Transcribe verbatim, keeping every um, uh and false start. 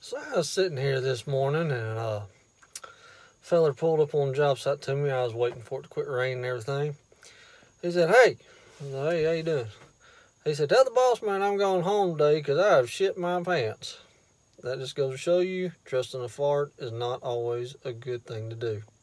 So I was sitting here this morning, and uh, a feller pulled up on the job site to me. I was waiting for it to quit raining and everything. He said, "Hey," I said, "Hey, how you doing?" He said, "Tell the boss man I'm going home today because I have shit my pants." That just goes to show you, trusting a fart is not always a good thing to do.